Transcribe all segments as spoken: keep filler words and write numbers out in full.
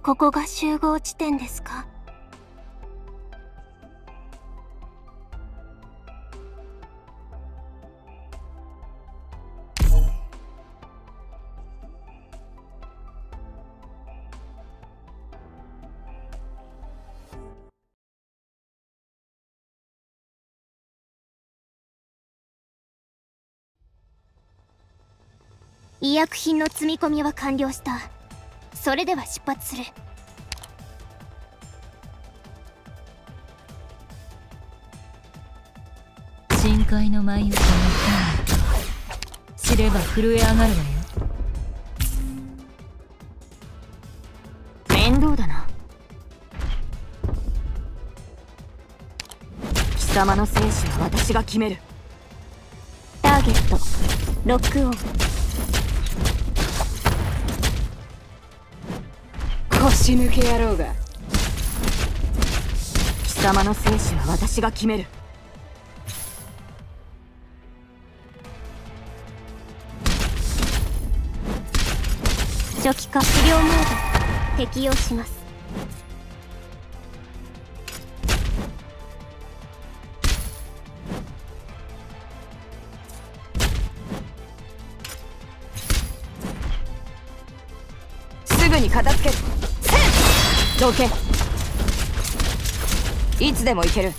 ここが集合地点ですか？医薬品の積み込みは完了した。それでは出発する。 深海の舞をこの手知れば震え上がるわよ。 面倒だな。貴様の生死は私が決める。 ターゲットロックオン。 腰抜け野郎が。貴様の生死は私が決める。 初期化治療モード適用します。 すぐに片付ける。どけ。いつでも行ける。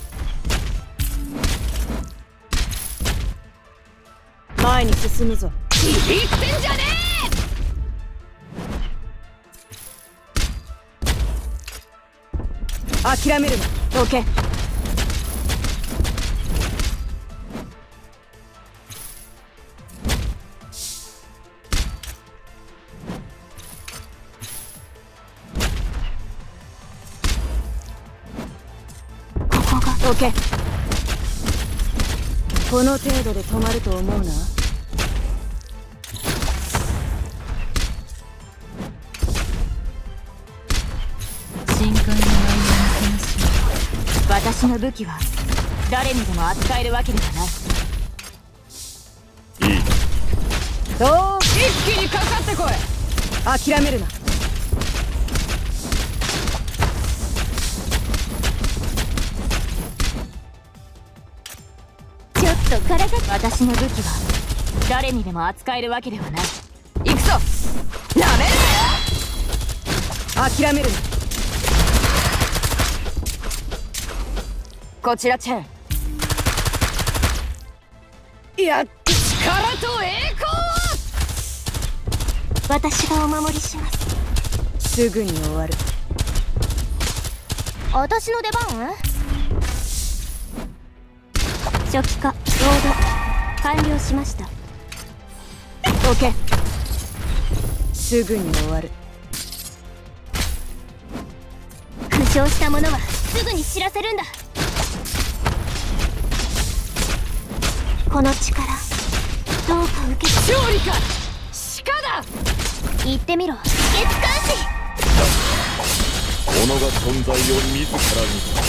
前に進むぞ。言ってんじゃねえ。諦めるな。どけ。どけ。この程度で止まると思うな。 深海の舞を見せましょう。 私の武器は誰にでも扱えるわけではない。いい。どう一気にかかってこい。諦めるな。 体が私の武器は誰にでも扱えるわけではない。行くぞ。なめるなよ。諦めるな。こちらチェン。いや、力と栄光。 私がお守りします。 すぐに終わる。 私の出番？初期化ロード完了しました。 オッケー。すぐに終わる。 負傷した者はすぐに知らせるんだ。この力どうか受けて。勝利か鹿だ。 言ってみろ。月監視。 己が存在を自らに。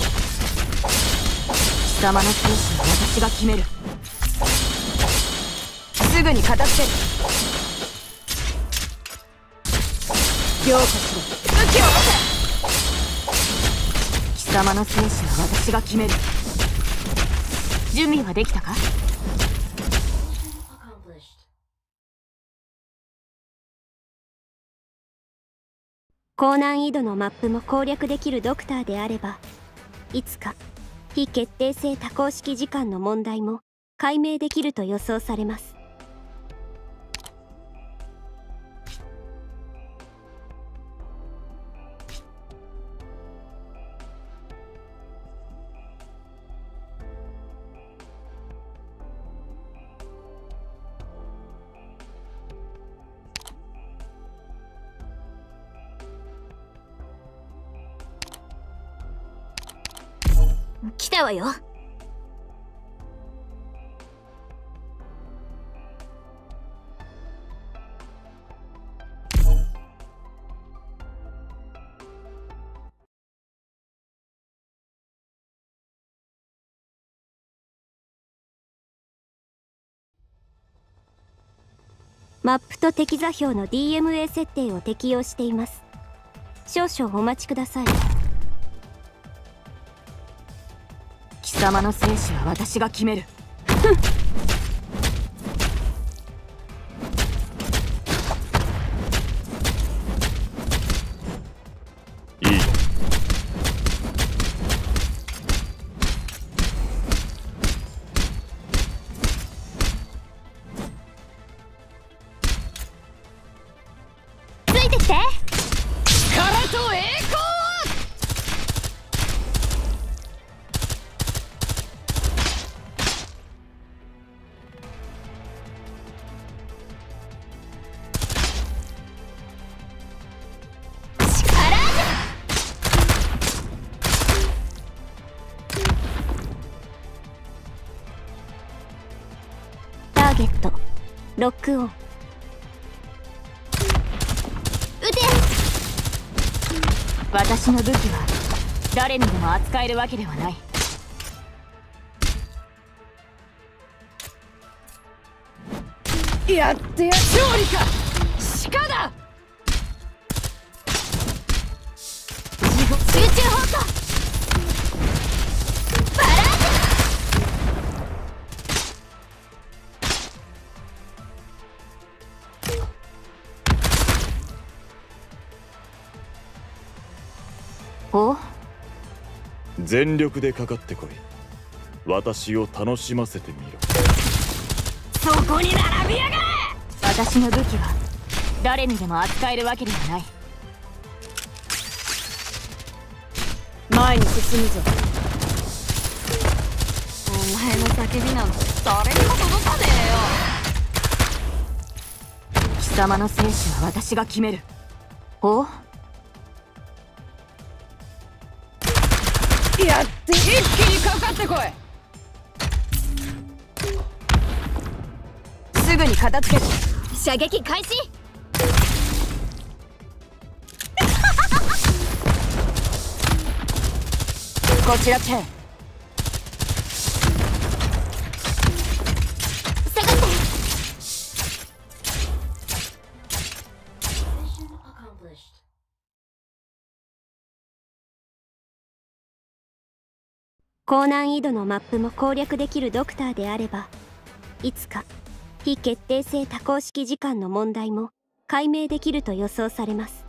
貴様の生死は私が決める。すぐに片付ける。強化しろ。武器を持て。貴様の生死は私が決める。準備はできたか？ 高難易度のマップも攻略できるドクターであれば、いつか非決定性多項式時間の問題も解明できると予想されます。来たわよ。マップと敵座標の ディーエムエー 設定を適用しています。 少々お待ちください。 貴様の生死は私が決める。 いい。 ついてきて。 力と栄光。 ターゲットロックオン。撃て。 私の武器は誰にでも扱えるわけではない。やってや勝利か鹿だ。 集中砲火。バラージお、 全力でかかってこい。私を楽しませてみろ。 そこに並びやがれ。私の武器は誰にでも扱えるわけではない。前に進むぞ。お前の叫びなんて誰にも届かねえよ。貴様の生死は私が決める。お、やって一気にかかってこい。すぐに片付ける。 射撃開始。 こちらチェン。 下がって。高難易度のマップも攻略できるドクターであれば、いつか非決定性多項式時間の問題も解明できると予想されます。